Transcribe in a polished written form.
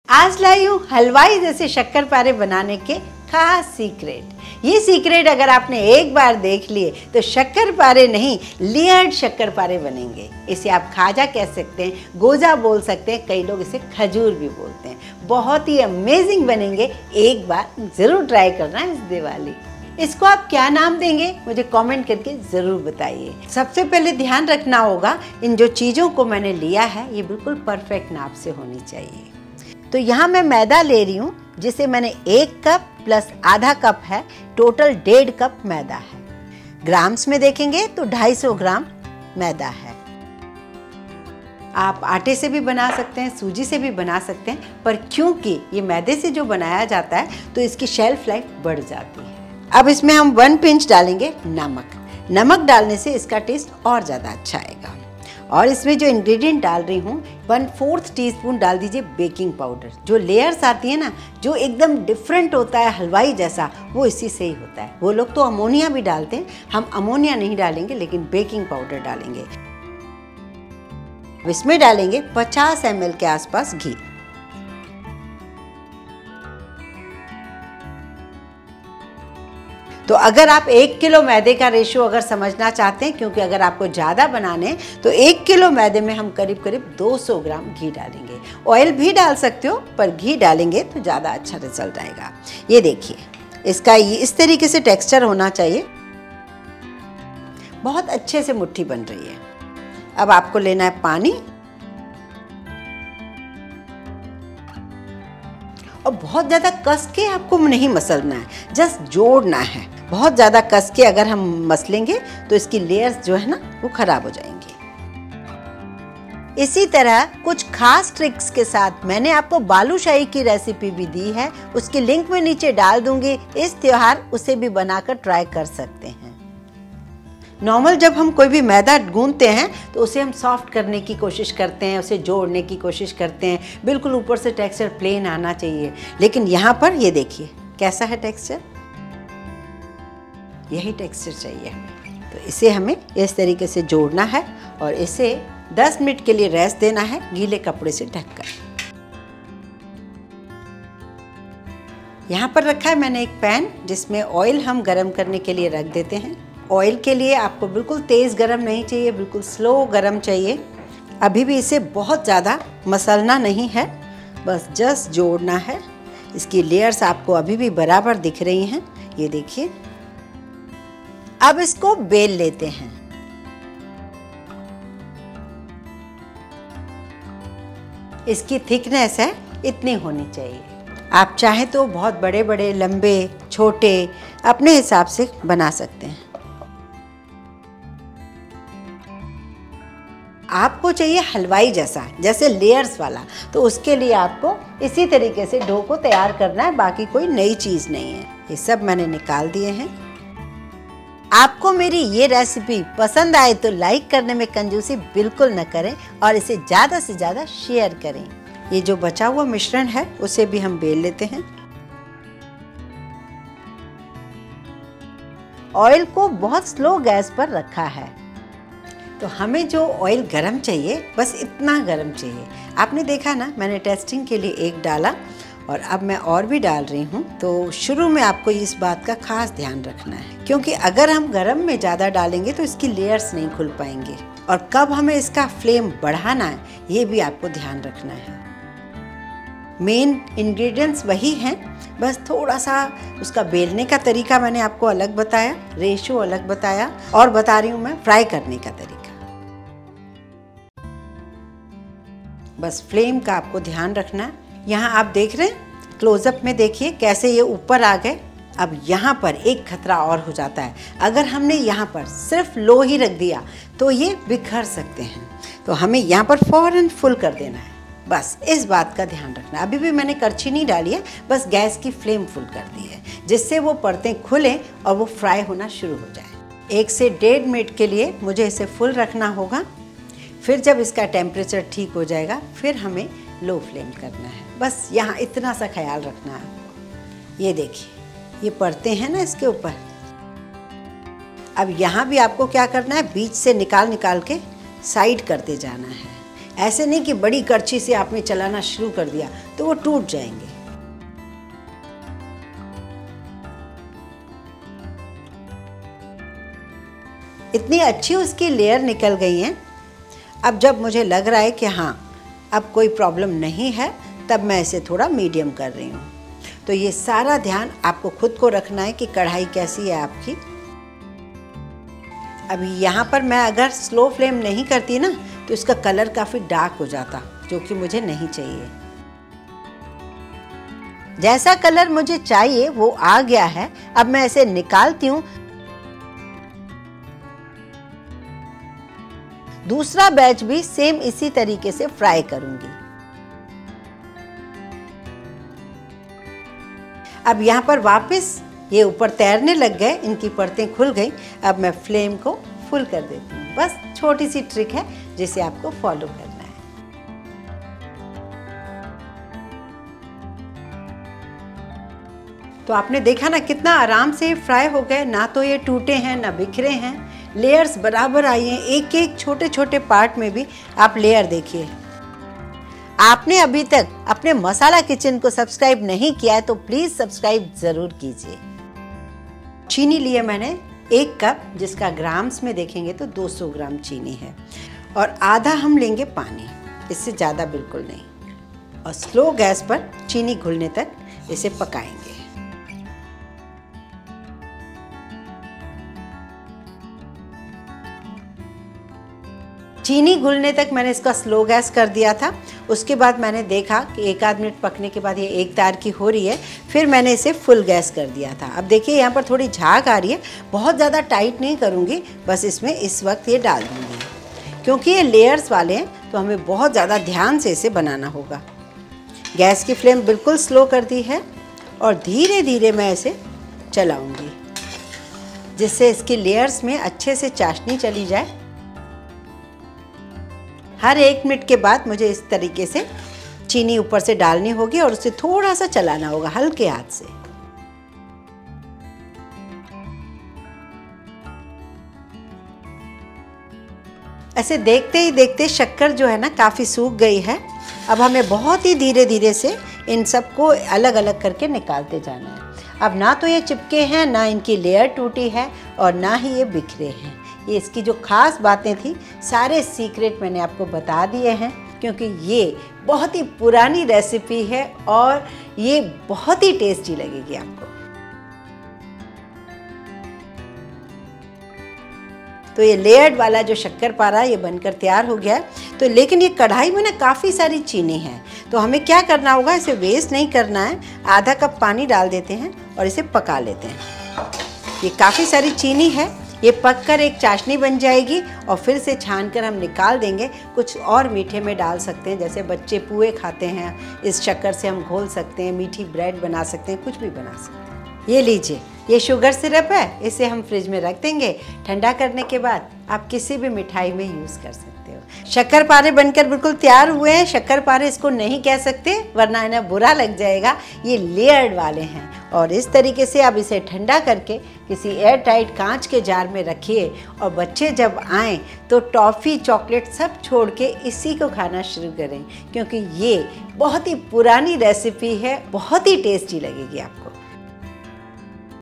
आज लाई हूँ हलवाई जैसे शक्करपारे बनाने के खास सीक्रेट। ये सीक्रेट अगर आपने एक बार देख लिए तो शक्करपारे नहीं, लेयर्ड शक्करपारे बनेंगे। इसे आप खाजा कह सकते हैं, गोजा बोल सकते हैं, कई लोग इसे खजूर भी बोलते हैं। बहुत ही अमेजिंग बनेंगे, एक बार ज़रूर ट्राई करना इस दिवाली। इसको आप क्या नाम देंगे मुझे कमेंट करके ज़रूर बताइए। सबसे पहले ध्यान रखना होगा, इन जो चीज़ों को मैंने लिया है ये बिल्कुल परफेक्ट नाप से होनी चाहिए। तो यहाँ मैं मैदा ले रही हूँ, जिसे मैंने 1 कप प्लस आधा कप है, टोटल 1.5 कप मैदा है। ग्राम्स में देखेंगे तो 250 ग्राम मैदा है। आप आटे से भी बना सकते हैं, सूजी से भी बना सकते हैं, पर क्योंकि ये मैदे से जो बनाया जाता है तो इसकी शेल्फ लाइफ बढ़ जाती है। अब इसमें हम 1 पिंच डालेंगे नमक। नमक डालने से इसका टेस्ट और ज़्यादा अच्छा आएगा। और इसमें जो इंग्रेडिएंट डाल रही हूँ 1/4 टीस्पून डाल दीजिए बेकिंग पाउडर। जो लेयर्स आती है ना, जो एकदम डिफरेंट होता है हलवाई जैसा, वो इसी से ही होता है। वो लोग तो अमोनिया भी डालते हैं, हम अमोनिया नहीं डालेंगे, लेकिन बेकिंग पाउडर डालेंगे। इसमें डालेंगे 50 ml के आसपास घी। तो अगर आप 1 किलो मैदे का रेशियो अगर समझना चाहते हैं, क्योंकि अगर आपको ज़्यादा बनाने हैं तो 1 किलो मैदे में हम करीब करीब 200 ग्राम घी डालेंगे। ऑयल भी डाल सकते हो, पर घी डालेंगे तो ज़्यादा अच्छा रिजल्ट आएगा। ये देखिए, इसका इस तरीके से टेक्सचर होना चाहिए। बहुत अच्छे से मुट्ठी बन रही है। अब आपको लेना है पानी, और बहुत ज़्यादा कस के आपको नहीं मसलना है, जस्ट जोड़ना है। बहुत ज़्यादा कस के अगर हम मसलेंगे तो इसकी लेयर्स जो है ना वो खराब हो जाएंगी। इसी तरह कुछ खास ट्रिक्स के साथ मैंने आपको बालूशाही की रेसिपी भी दी है, उसकी लिंक मैं नीचे डाल दूंगी। इस त्योहार उसे भी बनाकर ट्राई कर सकते हैं। नॉर्मल जब हम कोई भी मैदा गूंथते हैं तो उसे हम सॉफ्ट करने की कोशिश करते हैं, उसे जोड़ने की कोशिश करते हैं, बिल्कुल ऊपर से टेक्सचर प्लेन आना चाहिए। लेकिन यहाँ पर ये देखिए कैसा है टेक्सचर, यही टेक्सचर चाहिए हमें। तो इसे हमें इस तरीके से जोड़ना है और इसे 10 मिनट के लिए रेस्ट देना है, गीले कपड़े से ढककर। यहाँ पर रखा है मैंने एक पैन, जिसमें ऑयल हम गरम करने के लिए रख देते हैं। ऑयल के लिए आपको बिल्कुल तेज़ गरम नहीं चाहिए, बिल्कुल स्लो गरम चाहिए। अभी भी इसे बहुत ज़्यादा मसलना नहीं है, बस जस्ट जोड़ना है। इसकी लेयर्स आपको अभी भी बराबर दिख रही हैं, ये देखिए। अब इसको बेल लेते हैं। इसकी थिकनेस है इतनी होनी चाहिए। आप चाहें तो बहुत बड़े बड़े, लंबे, छोटे अपने हिसाब से बना सकते हैं। आपको चाहिए हलवाई जैसा, जैसे लेयर्स वाला, तो उसके लिए आपको इसी तरीके से डो को तैयार करना है, बाकी कोई नई चीज़ नहीं है। ये सब मैंने निकाल दिए हैं। आपको मेरी ये रेसिपी पसंद आए तो लाइक करने में कंजूसी बिल्कुल न करें और इसे ज़्यादा से ज़्यादा शेयर करें। ये जो बचा हुआ मिश्रण है उसे भी हम बेल लेते हैं। ऑयल को बहुत स्लो गैस पर रखा है, तो हमें जो ऑयल गरम चाहिए बस इतना गरम चाहिए। आपने देखा ना, मैंने टेस्टिंग के लिए 1 डाला और अब मैं और भी डाल रही हूँ। तो शुरू में आपको इस बात का खास ध्यान रखना है, क्योंकि अगर हम गरम में ज़्यादा डालेंगे तो इसकी लेयर्स नहीं खुल पाएंगे। और कब हमें इसका फ्लेम बढ़ाना है ये भी आपको ध्यान रखना है। मेन इंग्रेडिएंट्स वही हैं, बस थोड़ा सा उसका बेलने का तरीका मैंने आपको अलग बताया, रेशो अलग बताया, और बता रही हूँ मैं फ्राई करने का तरीका। बस फ्लेम का आपको ध्यान रखना है। यहाँ आप देख रहे हैं, क्लोजअप में देखिए कैसे ये ऊपर आ गए। अब यहाँ पर एक खतरा और हो जाता है, अगर हमने यहाँ पर सिर्फ लो ही रख दिया तो ये बिखर सकते हैं। तो हमें यहाँ पर फौरन फुल कर देना है, बस इस बात का ध्यान रखना। अभी भी मैंने करछी नहीं डाली है, बस गैस की फ्लेम फुल कर दी है, जिससे वो परतें खुलें और वो फ्राई होना शुरू हो जाए। 1 से 1.5 मिनट के लिए मुझे इसे फुल रखना होगा। फिर जब इसका टेम्परेचर ठीक हो जाएगा फिर हमें लो फ्लेम करना है। बस यहाँ इतना सा ख्याल रखना है आपको। ये देखिए, ये परतें हैं ना इसके ऊपर। अब यहाँ भी आपको क्या करना है, बीच से निकाल निकाल के साइड करते जाना है। ऐसे नहीं कि बड़ी करछी से आपने चलाना शुरू कर दिया तो वो टूट जाएंगे। इतनी अच्छी उसकी लेयर निकल गई है। अब जब मुझे लग रहा है कि हाँ अब कोई प्रॉब्लम नहीं है, तब मैं इसे थोड़ा मीडियम कर रही हूँ। तो ये सारा ध्यान आपको खुद को रखना है कि कढ़ाई कैसी है आपकी। अभी यहाँ पर मैं अगर स्लो फ्लेम नहीं करती ना तो इसका कलर काफ़ी डार्क हो जाता, जो कि मुझे नहीं चाहिए। जैसा कलर मुझे चाहिए वो आ गया है। अब मैं इसे निकालती हूँ। दूसरा बैच भी सेम इसी तरीके से फ्राई करूंगी। अब यहाँ पर वापस ये ऊपर तैरने लग गए, इनकी परतें खुल गई। अब मैं फ्लेम को फुल कर देती हूँ। बस छोटी सी ट्रिक है जिसे आपको फॉलो करना है। तो आपने देखा ना कितना आराम से फ्राई हो गए, ना तो ये टूटे हैं ना बिखरे हैं, लेयर्स बराबर आई हैं। एक एक छोटे छोटे पार्ट में भी आप लेयर देखिए। आपने अभी तक अपने मसाला किचन को सब्सक्राइब नहीं किया है तो प्लीज सब्सक्राइब जरूर कीजिए। चीनी लिए मैंने 1 कप, जिसका ग्राम्स में देखेंगे तो 200 ग्राम चीनी है, और आधा हम लेंगे पानी, इससे ज़्यादा बिल्कुल नहीं। और स्लो गैस पर चीनी घुलने तक इसे पकाएंगे। चीनी घुलने तक मैंने इसका स्लो गैस कर दिया था। उसके बाद मैंने देखा कि 1 आध मिनट पकने के बाद ये एक तार की हो रही है, फिर मैंने इसे फुल गैस कर दिया था। अब देखिए यहाँ पर थोड़ी झाग आ रही है, बहुत ज़्यादा टाइट नहीं करूँगी, बस इसमें इस वक्त ये डाल दूँगी। क्योंकि ये लेयर्स वाले हैं तो हमें बहुत ज़्यादा ध्यान से इसे बनाना होगा। गैस की फ्लेम बिल्कुल स्लो कर दी है और धीरे धीरे मैं इसे चलाऊँगी, जिससे इसकी लेयर्स में अच्छे से चाशनी चली जाए। हर 1 मिनट के बाद मुझे इस तरीके से चीनी ऊपर से डालनी होगी और उसे थोड़ा सा चलाना होगा हल्के हाथ से। ऐसे देखते ही देखते शक्कर जो है ना काफ़ी सूख गई है। अब हमें बहुत ही धीरे धीरे से इन सबको अलग अलग करके निकालते जाना है। अब ना तो ये चिपके हैं, ना इनकी लेयर टूटी है और ना ही ये बिखरे हैं। ये इसकी जो खास बातें थी, सारे सीक्रेट मैंने आपको बता दिए हैं, क्योंकि ये बहुत ही पुरानी रेसिपी है और ये बहुत ही टेस्टी लगेगी आपको। तो ये लेयर्ड वाला जो शक्करपारा ये बनकर तैयार हो गया है। तो लेकिन ये कढ़ाई में ना काफ़ी सारी चीनी है, तो हमें क्या करना होगा, इसे वेस्ट नहीं करना है। आधा कप पानी डाल देते हैं और इसे पका लेते हैं। ये काफ़ी सारी चीनी है, ये पककर एक चाशनी बन जाएगी और फिर से छानकर हम निकाल देंगे। कुछ और मीठे में डाल सकते हैं, जैसे बच्चे पुए खाते हैं, इस शक्कर से हम घोल सकते हैं, मीठी ब्रेड बना सकते हैं, कुछ भी बना सकते हैं। ये लीजिए, ये शुगर सिरप है, इसे हम फ्रिज में रख देंगे। ठंडा करने के बाद आप किसी भी मिठाई में यूज़ कर सकते हो। शक्करपारे बनकर बिल्कुल तैयार हुए हैं। शक्करपारे इसको नहीं कह सकते वरना इन्हें बुरा लग जाएगा, ये लेयर्ड वाले हैं। और इस तरीके से आप इसे ठंडा करके किसी एयर टाइट कांच के जार में रखिए और बच्चे जब आएँ तो टॉफ़ी चॉकलेट सब छोड़ के इसी को खाना शुरू करें, क्योंकि ये बहुत ही पुरानी रेसिपी है, बहुत ही टेस्टी लगेगी आपको।